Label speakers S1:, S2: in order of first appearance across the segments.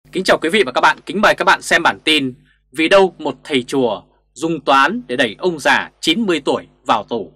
S1: Kính chào quý vị và các bạn, kính mời các bạn xem bản tin Vì đâu một thầy chùa dùng toán để đẩy ông già 90 tuổi vào tù.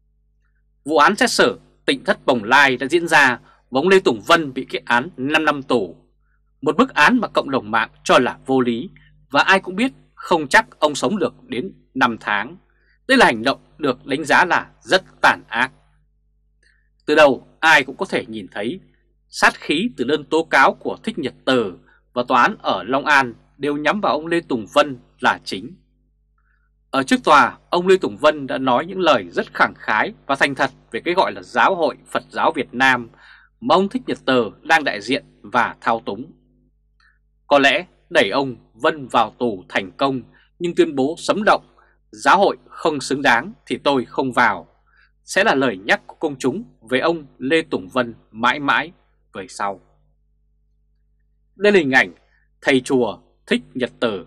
S1: Vụ án xét xử Tỉnh Thất Bồng Lai đã diễn ra và ông Lê Tùng Vân bị kết án 5 năm tù. Một bức án mà cộng đồng mạng cho là vô lý và ai cũng biết không chắc ông sống được đến 5 tháng. Đây là hành động được đánh giá là rất tàn ác. Từ đầu ai cũng có thể nhìn thấy sát khí từ đơn tố cáo của Thích Nhật Từ và tòa án ở Long An đều nhắm vào ông Lê Tùng Vân là chính. Ở trước tòa, ông Lê Tùng Vân đã nói những lời rất khẳng khái và thành thật về cái gọi là Giáo hội Phật giáo Việt Nam mà ông Thích Nhật Từ đang đại diện và thao túng. Có lẽ đẩy ông Vân vào tù thành công nhưng tuyên bố sấm động giáo hội không xứng đáng thì tôi không vào sẽ là lời nhắc của công chúng về ông Lê Tùng Vân mãi mãi về sau. Đây là hình ảnh thầy chùa Thích Nhật Từ.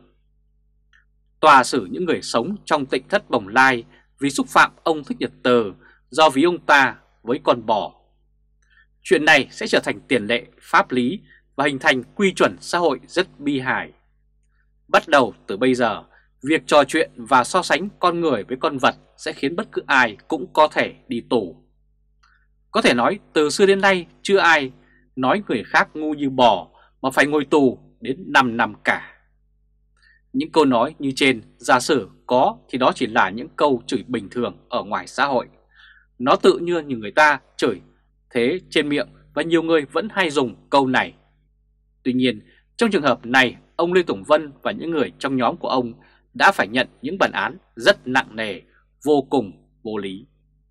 S1: Tòa xử những người sống trong Tỉnh Thất Bồng Lai vì xúc phạm ông Thích Nhật Từ do ví ông ta với con bò. Chuyện này sẽ trở thành tiền lệ pháp lý và hình thành quy chuẩn xã hội rất bi hài. Bắt đầu từ bây giờ, việc trò chuyện và so sánh con người với con vật sẽ khiến bất cứ ai cũng có thể đi tù. Có thể nói từ xưa đến nay chưa ai nói người khác ngu như bò mà phải ngồi tù đến 5 năm cả. Những câu nói như trên giả sử có thì đó chỉ là những câu chửi bình thường ở ngoài xã hội. Nó tự như người ta chửi thế trên miệng và nhiều người vẫn hay dùng câu này. Tuy nhiên, trong trường hợp này, ông Lê Tùng Vân và những người trong nhóm của ông đã phải nhận những bản án rất nặng nề, vô cùng vô lý.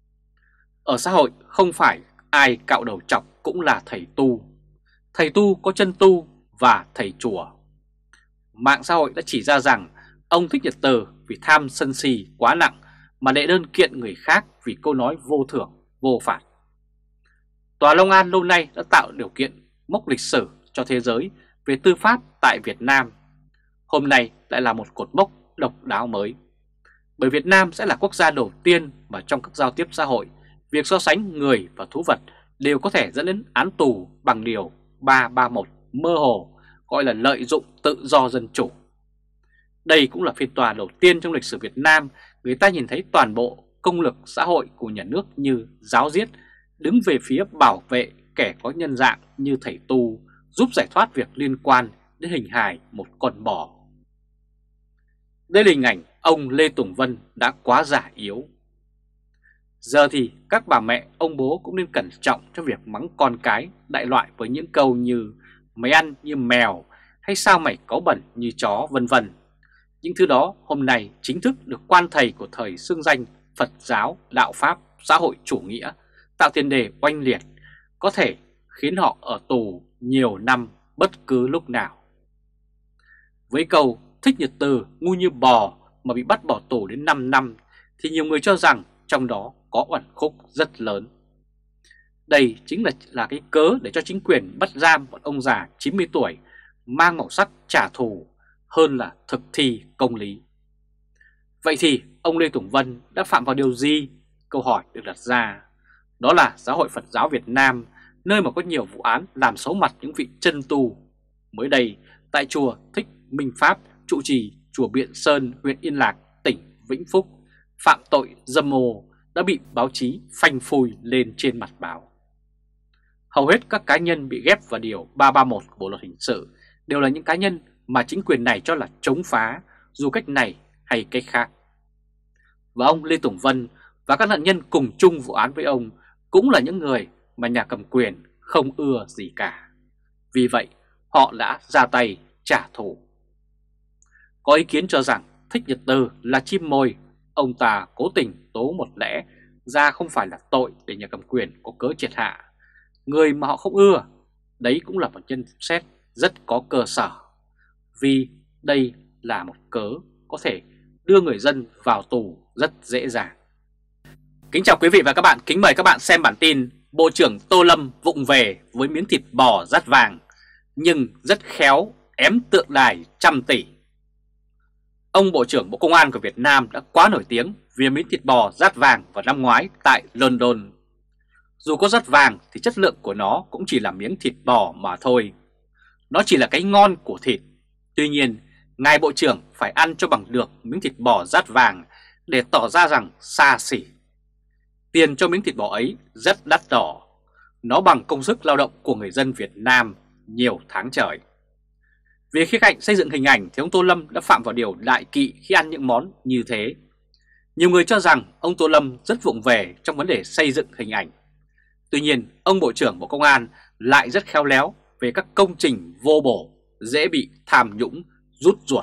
S1: Ở xã hội không phải ai cạo đầu trọc cũng là thầy tu. Thầy tu có chân tu và thầy chùa. Mạng xã hội đã chỉ ra rằng ông Thích Nhật Từ vì tham sân si quá nặng mà đệ đơn kiện người khác vì câu nói vô thưởng, vô phạt. Tòa Long An lâu nay đã tạo điều kiện mốc lịch sử cho thế giới về tư pháp tại Việt Nam. Hôm nay lại là một cột mốc độc đáo mới. Bởi Việt Nam sẽ là quốc gia đầu tiên mà trong các giao tiếp xã hội, việc so sánh người và thú vật đều có thể dẫn đến án tù bằng điều 331 mơ hồ gọi là lợi dụng tự do dân chủ. Đây cũng là phiên tòa đầu tiên trong lịch sử Việt Nam người ta nhìn thấy toàn bộ công lực xã hội của nhà nước như giáo diết đứng về phía bảo vệ kẻ có nhân dạng như thầy tu, giúp giải thoát việc liên quan đến hình hài một con bò. Đây là hình ảnh ông Lê Tùng Vân đã quá già yếu. Giờ thì các bà mẹ, ông bố cũng nên cẩn trọng trong việc mắng con cái đại loại với những câu như mày ăn như mèo hay sao mày có bẩn như chó vân vân. Những thứ đó hôm nay chính thức được quan thầy của thời xưng danh Phật giáo, đạo Pháp, xã hội chủ nghĩa tạo tiền đề oanh liệt, có thể khiến họ ở tù nhiều năm bất cứ lúc nào. Với câu Thích Nhật Từ ngu như bò mà bị bắt bỏ tù đến 5 năm thì nhiều người cho rằng trong đó có uẩn khúc rất lớn. Đây chính là cái cớ để cho chính quyền bắt giam một ông già 90 tuổi mang màu sắc trả thù hơn là thực thi công lý. Vậy thì ông Lê Tùng Vân đã phạm vào điều gì? Câu hỏi được đặt ra. Đó là Giáo hội Phật giáo Việt Nam, nơi mà có nhiều vụ án làm xấu mặt những vị chân tu. Mới đây, tại chùa Thích Minh Pháp, trụ trì chùa Biện Sơn, huyện Yên Lạc, tỉnh Vĩnh Phúc, phạm tội dâm ô đã bị báo chí phanh phui lên trên mặt báo. Hầu hết các cá nhân bị ghép vào điều 331 của Bộ luật hình sự đều là những cá nhân mà chính quyền này cho là chống phá, dù cách này hay cách khác. Và ông Lê Tùng Vân và các nạn nhân cùng chung vụ án với ông cũng là những người mà nhà cầm quyền không ưa gì cả. Vì vậy, họ đã ra tay trả thù. Có ý kiến cho rằng Thích Nhật Từ là chim mồi, ông ta cố tình tố một lẽ ra không phải là tội để nhà cầm quyền có cớ triệt hạ người mà họ không ưa. Đấy cũng là một nhận xét rất có cơ sở, vì đây là một cớ có thể đưa người dân vào tù rất dễ dàng. Kính chào quý vị và các bạn, kính mời các bạn xem bản tin Bộ trưởng Tô Lâm vụng về với miếng thịt bò dát vàng nhưng rất khéo ém tượng đài trăm tỷ. Ông Bộ trưởng Bộ Công an của Việt Nam đã quá nổi tiếng vì miếng thịt bò dát vàng vào năm ngoái tại London. Dù có dát vàng thì chất lượng của nó cũng chỉ là miếng thịt bò mà thôi. nó chỉ là cái ngon của thịt. Tuy nhiên, ngài Bộ trưởng phải ăn cho bằng được miếng thịt bò rát vàng để tỏ ra rằng xa xỉ. Tiền cho miếng thịt bò ấy rất đắt đỏ, nó bằng công sức lao động của người dân Việt Nam nhiều tháng trời. Về khía cạnh xây dựng hình ảnh thì ông Tô Lâm đã phạm vào điều đại kỵ khi ăn những món như thế. Nhiều người cho rằng ông Tô Lâm rất vụng về trong vấn đề xây dựng hình ảnh. Tuy nhiên, ông Bộ trưởng Bộ Công an lại rất khéo léo về các công trình vô bổ, dễ bị tham nhũng, rút ruột.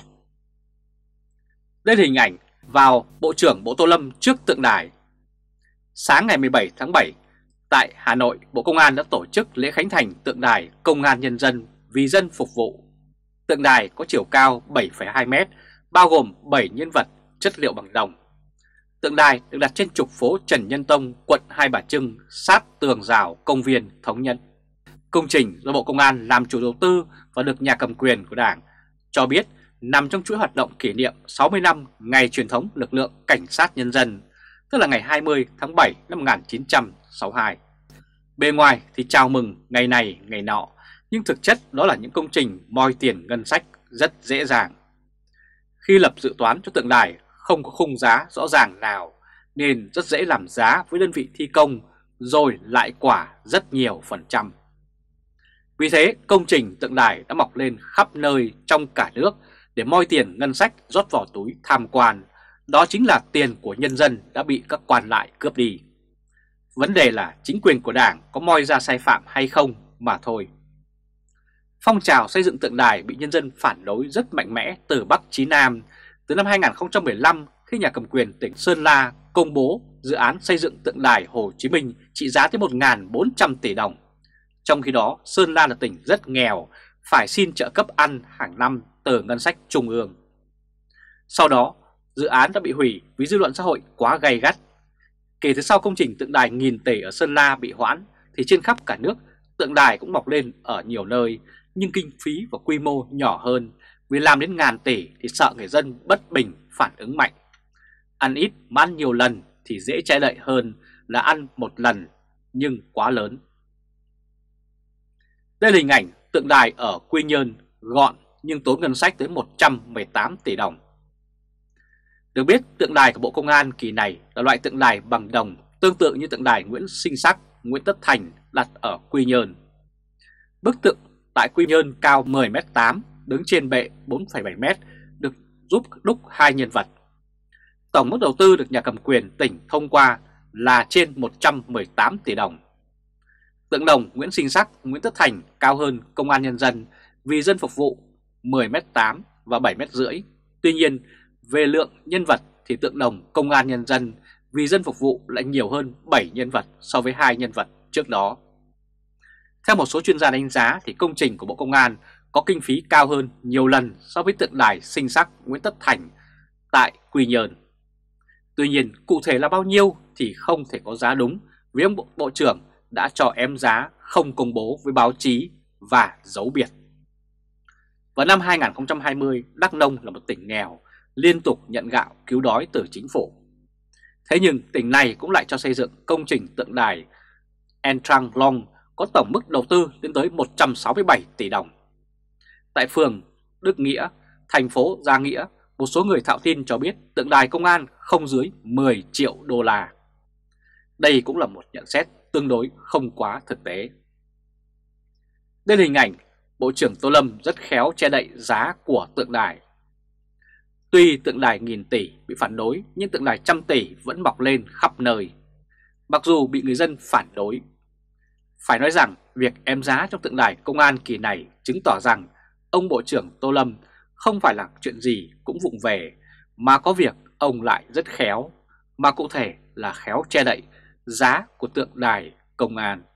S1: Đây là hình ảnh vào Bộ trưởng Bộ Tô Lâm trước tượng đài. Sáng ngày 17 tháng 7, tại Hà Nội, Bộ Công an đã tổ chức lễ khánh thành tượng đài Công an Nhân dân vì dân phục vụ. Tượng đài có chiều cao 7,2 m, bao gồm 7 nhân vật chất liệu bằng đồng. Tượng đài được đặt trên trục phố Trần Nhân Tông, quận Hai Bà Trưng, sát tường rào công viên Thống Nhất. Công trình do Bộ Công an làm chủ đầu tư và được nhà cầm quyền của Đảng cho biết nằm trong chuỗi hoạt động kỷ niệm 60 năm ngày truyền thống lực lượng Cảnh sát Nhân dân, tức là ngày 20 tháng 7 năm 1962. Bề ngoài thì chào mừng ngày này ngày nọ, nhưng thực chất đó là những công trình moi tiền ngân sách rất dễ dàng. Khi lập dự toán cho tượng đài không có khung giá rõ ràng nào nên rất dễ làm giá với đơn vị thi công rồi lại quả rất nhiều phần trăm. Vì thế công trình tượng đài đã mọc lên khắp nơi trong cả nước để moi tiền ngân sách rót vào túi tham quan. Đó chính là tiền của nhân dân đã bị các quan lại cướp đi. Vấn đề là chính quyền của Đảng có moi ra sai phạm hay không mà thôi. Phong trào xây dựng tượng đài bị nhân dân phản đối rất mạnh mẽ từ Bắc chí Nam. Từ năm 2015, khi nhà cầm quyền tỉnh Sơn La công bố dự án xây dựng tượng đài Hồ Chí Minh trị giá tới 1.400 tỷ đồng. Trong khi đó, Sơn La là tỉnh rất nghèo, phải xin trợ cấp ăn hàng năm từ ngân sách trung ương. Sau đó, dự án đã bị hủy vì dư luận xã hội quá gay gắt. Kể từ sau công trình tượng đài nghìn tỷ ở Sơn La bị hoãn, thì trên khắp cả nước, tượng đài cũng mọc lên ở nhiều nơi, nhưng kinh phí và quy mô nhỏ hơn. Vì làm đến ngàn tỷ thì sợ người dân bất bình phản ứng mạnh. Ăn ít mà ăn nhiều lần thì dễ che đậy hơn là ăn một lần nhưng quá lớn. Đây là hình ảnh tượng đài ở Quy Nhơn, gọn nhưng tốn ngân sách tới 118 tỷ đồng. Được biết, tượng đài của Bộ Công an kỳ này là loại tượng đài bằng đồng tương tự như tượng đài Nguyễn Sinh Sắc, Nguyễn Tất Thành đặt ở Quy Nhơn. Bức tượng tại Quy Nhơn cao 10,8 m, đứng trên bệ 4,7 m, được giúp đúc hai nhân vật. Tổng mức đầu tư được nhà cầm quyền tỉnh thông qua là trên 118 tỷ đồng. Tượng đồng Nguyễn Sinh Sắc, Nguyễn Tất Thành cao hơn Công an Nhân dân vì dân phục vụ 10,8 m và 7,5 m. Tuy nhiên, về lượng nhân vật thì tượng đồng Công an Nhân dân vì dân phục vụ lại nhiều hơn 7 nhân vật so với 2 nhân vật trước đó. Theo một số chuyên gia đánh giá thì công trình của Bộ Công an có kinh phí cao hơn nhiều lần so với tượng đài Sinh Sắc Nguyễn Tất Thành tại Quy Nhơn. Tuy nhiên, cụ thể là bao nhiêu thì không thể có giá đúng vì ông Bộ trưởng đã cho ém giá không công bố với báo chí và giấu biệt. Vào năm 2020, Đắk Nông là một tỉnh nghèo, liên tục nhận gạo cứu đói từ chính phủ. Thế nhưng tỉnh này cũng lại cho xây dựng công trình tượng đài En Trang Long có tổng mức đầu tư lên tới 167 tỷ đồng. Tại phường Đức Nghĩa, thành phố Gia Nghĩa, một số người thạo tin cho biết tượng đài công an không dưới 10 triệu đô la. Đây cũng là một nhận xét tương đối không quá thực tế. Đây là hình ảnh Bộ trưởng Tô Lâm rất khéo che đậy giá của tượng đài. Tuy tượng đài nghìn tỷ bị phản đối nhưng tượng đài trăm tỷ vẫn mọc lên khắp nơi, mặc dù bị người dân phản đối. Phải nói rằng việc ém giá trong tượng đài công an kỳ này chứng tỏ rằng ông Bộ trưởng Tô Lâm không phải là chuyện gì cũng vụng về, mà có việc ông lại rất khéo, mà cụ thể là khéo che đậy giá của tượng đài công an.